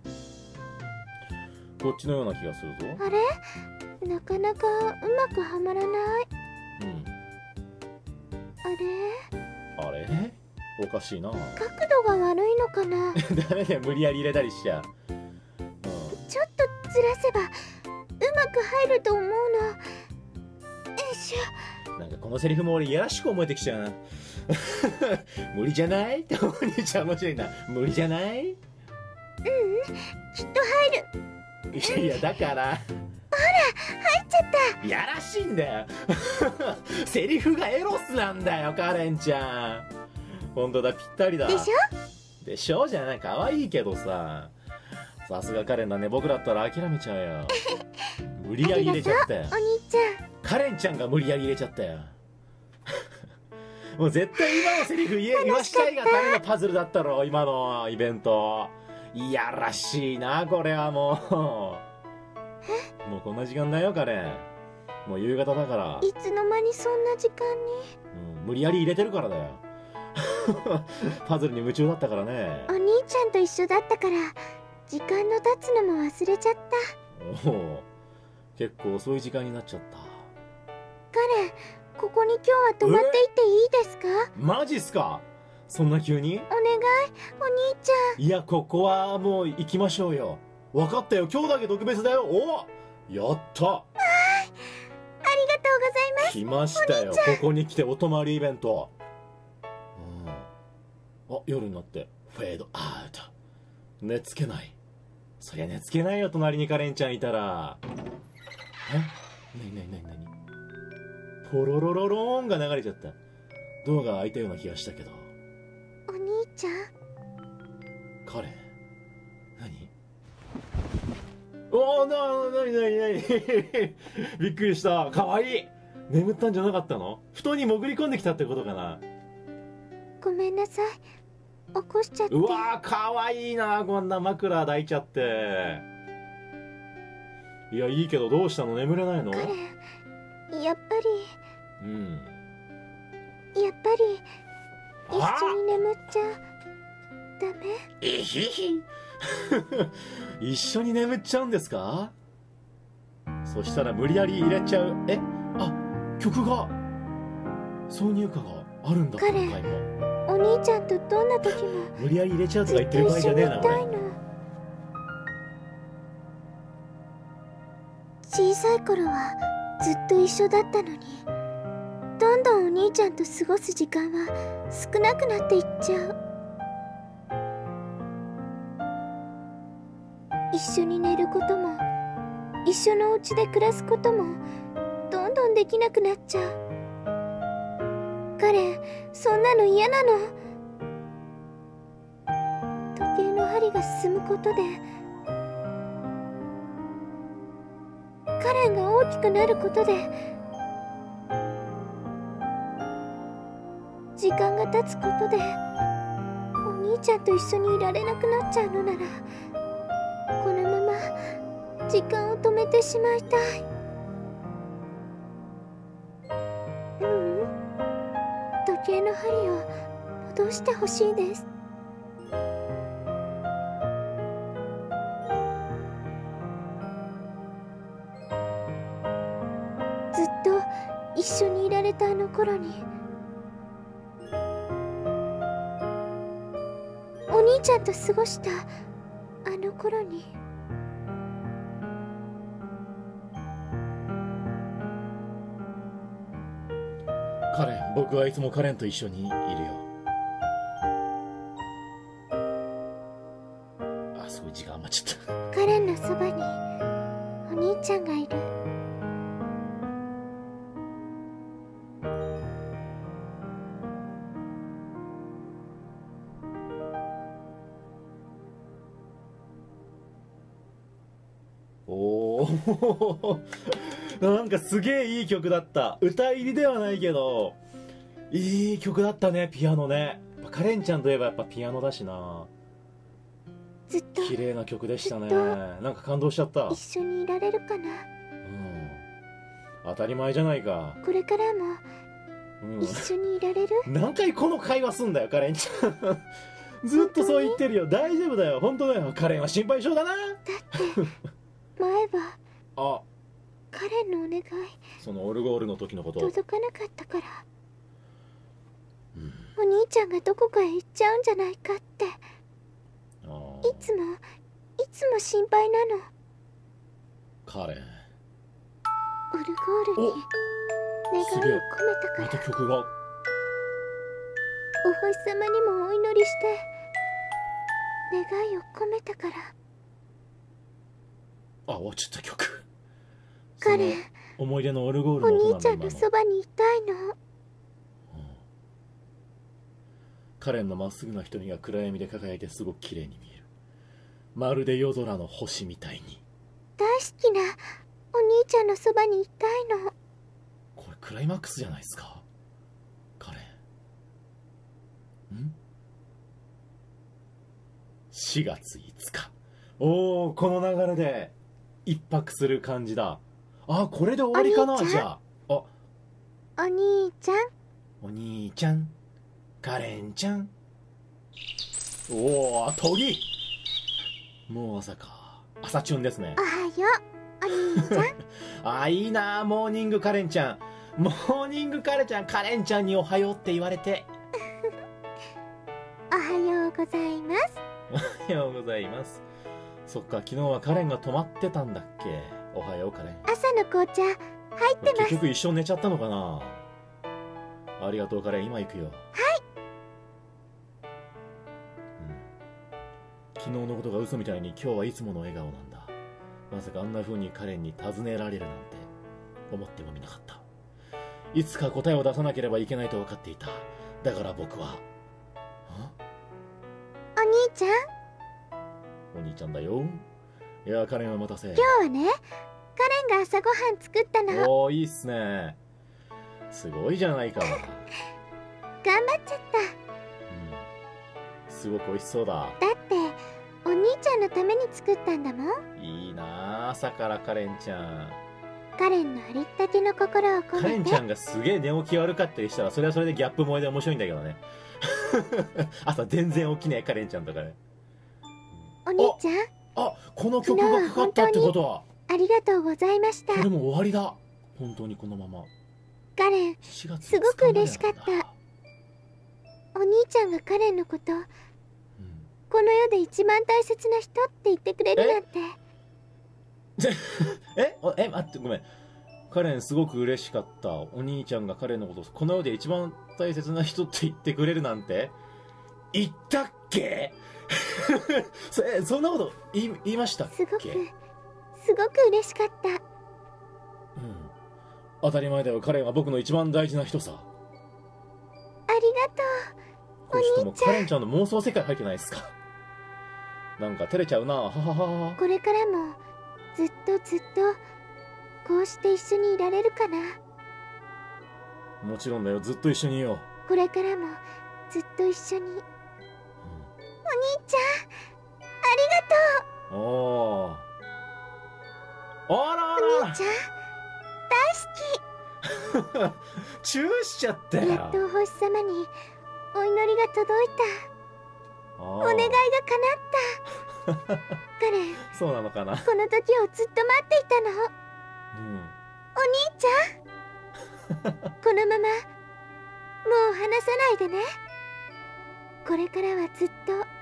こっちのような気がするぞ。 あれ？なかなかうまくはまらない。うん。あれ？ あれ？おかしいな。 角度が悪いのかな。 ダメだよ、無理やり入れたりしちゃう。うん、 ちょっとずらせばうまく入ると思うの。よいしょ。 なんかこのセリフも俺いやらしく思えてきちゃうな。無理じゃない？ってお兄ちゃん面白いな。無理じゃない？ ううん、きっと入る。 いやいや、だからほら、入っちゃった。 いやらしいんだよ。セリフがエロスなんだよ、カレンちゃん。ほんとだ、ぴったりだ。 でしょ？ でしょじゃない、かわいいけどさ。さすがカレンだね。僕だったら諦めちゃうよ。無理やり入れちゃったよ。 お兄ちゃん。 カレンちゃんが無理やり入れちゃったよ。もう絶対今のセリフ言え言わしたいがためのパズルだったろ、今のイベント。いやらしいな、これはもう。もうこんな時間だよ、カレン。もう夕方だから。 いつの間にそんな時間に。 うん、無理やり入れてるからだよ。パズルに夢中だったからね。 お兄ちゃんと一緒だったから時間の経つのも忘れちゃった。 おお、結構遅い時間になっちゃった。 カレン、ここに今日は泊まっていっていいですか？ マジっすか？そんな急に？ お願い、お兄ちゃん。 いや、ここはもう行きましょうよ。分かったよ、今日だけ特別だよ。お、 やった。 ありがとうございます。 来ましたよ、ここに来てお泊まりイベント。うん、あ、夜になってフェードアウト。寝つけない。そりゃ寝つけないよ、隣にカレンちゃんいたら。え、なになになになに、ポロロロローンが流れちゃった。ドアが開いたような気がしたけど。 お兄ちゃん、 カレン、何？おー、な、なになになにびっくりした。かわいい。眠ったんじゃなかったの？布団に潜り込んできたってことかな。 ごめんなさい、起こしちゃって。 うわー、かわいいな、こんな枕抱いちゃって。いや、いいけどどうしたの？眠れないの？ カレン、やっぱり、うん、 やっぱり一緒に眠っちゃダメ？ えひひ一緒に眠っちゃうんですか？そしたら無理やり入れちゃう。え、あ、曲が、挿入歌があるんだ。 カレン、お兄ちゃんとどんな時も無理やり入れちゃうとか言ってる場合じゃねえな、俺。 小さい頃はずっと一緒だったのに、どんどんお兄ちゃんと過ごす時間は少なくなっていっちゃう。一緒に寝ることも一緒のお家で暮らすこともどんどんできなくなっちゃう。カレン、そんなの嫌なの。時計の針が進むことでカレンが大きくなることで時間が経つことでお兄ちゃんと一緒にいられなくなっちゃうのなら、このまま時間を止めてしまいたい。ううん、時計の針を戻してほしいです。ずっと一緒にいられたあの頃に、お兄ちゃんと過ごしたあの頃に。 カレン、僕はいつもカレンと一緒にいるよ。あ、すごい時間余っちゃった。 カレンのそばにお兄ちゃんがいる。 おーなんかすげえいい曲だった。歌入りではないけどいい曲だったね。ピアノね。カレンちゃんといえばやっぱピアノだしな。 ずっと綺麗な曲でしたね。なんか感動しちゃった。 一緒にいられるかな。 うん、当たり前じゃないか。 これからもうん一緒にいられる？ 何回この会話すんだよカレンちゃんずっとそう言ってるよ。大丈夫だよ、本当だよ。カレンは心配性だな。 だって前はあ、 カレンのお願いそのオルゴールの時のこと。 届かなかったから、 うん、 お兄ちゃんがどこかへ行っちゃうんじゃないかって、 あいつもいつも心配なの。 カレン、 オルゴールに願いを込めたから。 また曲が。 お星様にもお祈りして願いを込めたから。 あ、終わっちゃった曲。 カレン、 思い出のオルゴールおの音なんだ。 兄ちゃんのそばにいたいの。 うん、カレンのまっすぐな瞳が暗闇で輝いてすごく綺麗に見える。まるで夜空の星みたいに。 大好きなお兄ちゃんのそばにいたいの。 これクライマックスじゃないですかカレン。んしがついつか。おお、この流れで一泊する感じだ。あ、これで終わりかな。じゃあ、あ、 お兄ちゃん、 お兄ちゃん、カレンちゃん。おお、トギ。もう朝か。朝チュンですね。 おはようお兄ちゃんあ、いいな、モーニングカレンちゃん。モーニングカレンちゃん、カレンちゃんにおはようって言われておはようございます。 おはようございます。そっか、昨日はカレンが泊まってたんだっけ。 おはようカレン。 朝の紅茶入ってます。 結局一緒に寝ちゃったのかな。ありがとうカレン、今行くよ。はい、うん、昨日のことが嘘みたいに今日はいつもの笑顔なんだ。まさかあんな風にカレンに尋ねられるなんて思ってもみなかった。いつか答えを出さなければいけないと分かっていた。だから僕はお兄ちゃん。 お兄ちゃんだよ。いやカレンお待たせ。 今日はね、カレンが朝ごはん作ったの。 おお、いいっすね。すごいじゃないか。 頑張っちゃった、 うん、すごく美味しそうだ。 だってお兄ちゃんのために作ったんだもん。 いいなあ、朝からカレンちゃん。 カレンのありったけの心を込めて。 カレンちゃんがすげえ寝起き悪かったりしたらそれはそれでギャップ萌えで面白いんだけどね。朝全然起きねえカレンちゃんとかね。 お兄ちゃん、 あ、この曲がかかったってことはありがとうございました。 これも終わりだ。本当にこのまま。 カレンすごく嬉しかった。お兄ちゃんがカレンのこと、うん、この世で一番大切な人って言ってくれるなんて。 ええ、待って、ごめん。カレンすごく嬉しかった。お兄ちゃんがカレンのことこの世で一番大切な人って言ってくれるなんて言ったっけ？そ, えそんなこと言 い, 言いましたっけ？ すごくすごく嬉しかった。うん、 当たり前だよ。カレンは僕の一番大事な人さ。 ありがとうお兄ちゃん。 カレンちゃんの妄想世界入ってないですか？なんか照れちゃうな。ははは。 これからもずっとずっとこうして一緒にいられるかな。 もちろんだよ。ずっと一緒にいよう。 これからもずっと一緒に、うん、お兄ちゃんありがとう。 おー、あらあら、 お兄ちゃん大好き。チューしちゃったよ。 やっとお星様にお祈りが届いた。お願いが叶った。カレン、 そうなのかな。 この時をずっと待っていたの。うん、お兄ちゃんこのままもう離さないでね。これからはずっと、うん、ずっと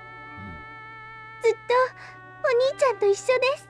お兄ちゃんと一緒です。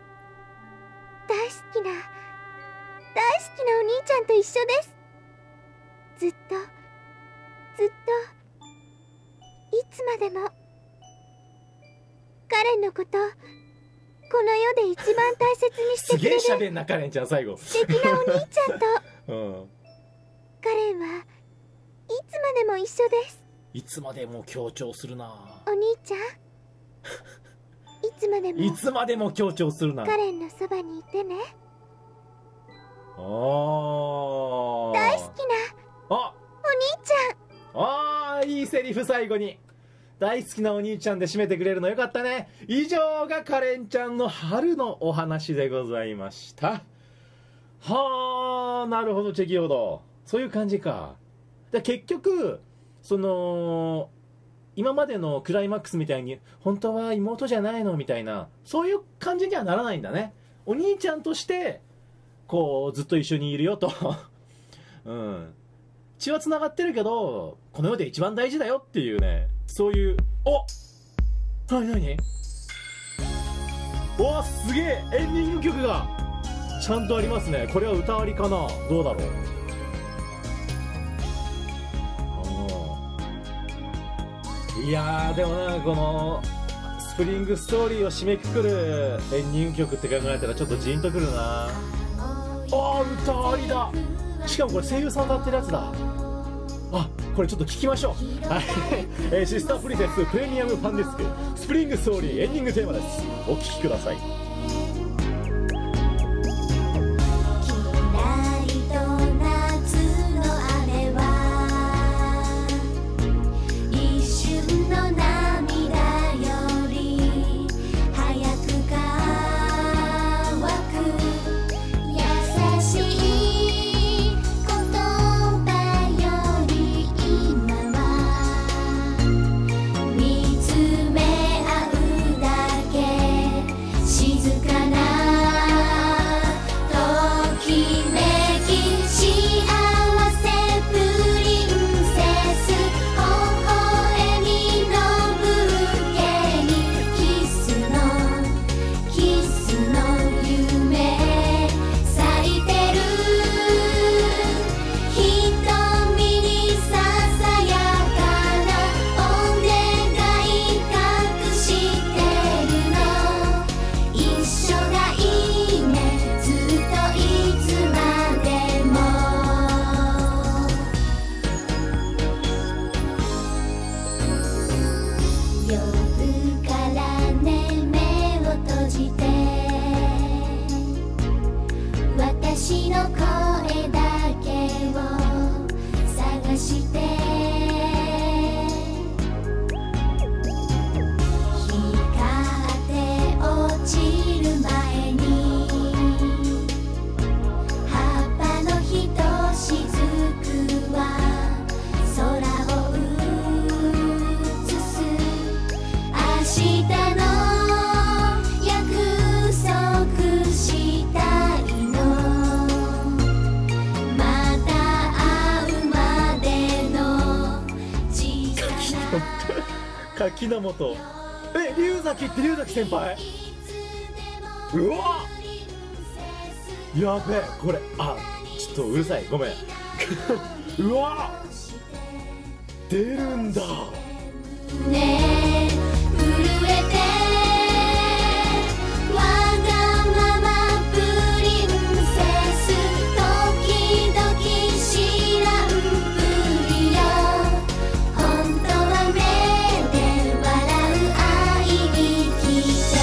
大好きな大好きなお兄ちゃんと一緒です。ずっとずっといつまでもカレンのことこの世で一番大切にしてくれる。 すげえ喋んなカレンちゃん最後。 素敵なお兄ちゃんと、 うん、 カレンはいつまでも一緒です。 いつまでも強調するな。 お兄ちゃんいつまでもいつまでも強調するな。 カレンのそばにいてね。 あー、 大好きなあお兄ちゃん。あー、いいセリフ。最後に大好きなお兄ちゃんで締めてくれるのよかったね。以上がカレンちゃんの春のお話でございました。はあ、なるほど、チェキほど。そういう感じか。で結局その今までのクライマックスみたいに本当は妹じゃないのみたいな、そういう感じにはならないんだね。お兄ちゃんとしてこうずっと一緒にいるよと。うん、血はつながってるけどこの世で一番大事だよっていうね、そういう。おっ、なになに、お、すげえ、エンディング曲がちゃんとありますね。これは歌ありかな、どうだろう。いやーでもなんかこのスプリングストーリーを締めくくるエンディング曲って考えたらちょっとジーンとくるな。あー、歌ありだ。しかもこれ声優さん歌ってるやつだ。あ、これちょっと聞きましょう。はい、えー、シスタープリンセスプレミアムファンディスクスプリングストーリーエンディングテーマです。お聴きください。 静私の声だけを探して柿の本。え、龍崎って龍崎先輩。うわやべえ、これ、あ、ちょっとうるさい、ごめん。うわ出るんだねえ、震えてわがままプリンセス、時々知らんぷりよ、本当は目で笑う愛に来て。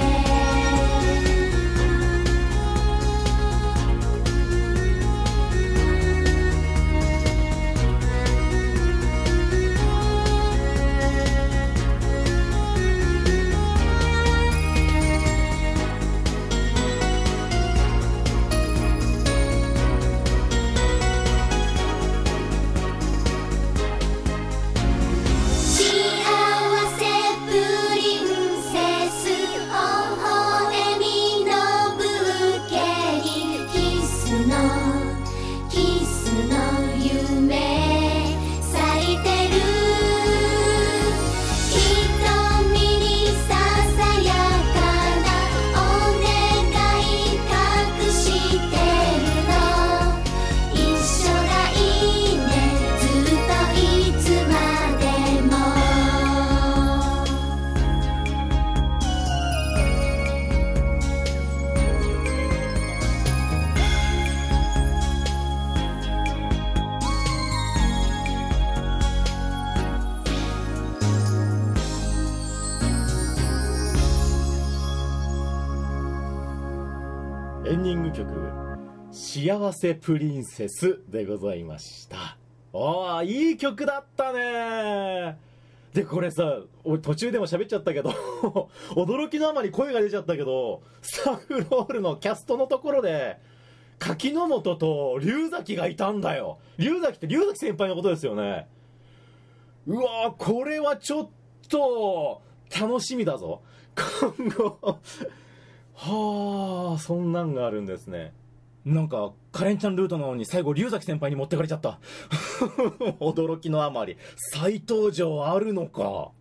エンディング曲「幸せプリンセス」でございました。ああ、いい曲だったね。でこれさ、俺途中でも喋っちゃったけど驚きのあまり声が出ちゃったけど、スタッフロールのキャストのところで柿の本と龍崎がいたんだよ。龍崎って龍崎先輩のことですよね。うわー、これはちょっと楽しみだぞ今後はあ、そんなんがあるんですね。なんかカレンちゃんルートなのに最後龍崎先輩に持ってかれちゃった驚きのあまり再登場あるのか。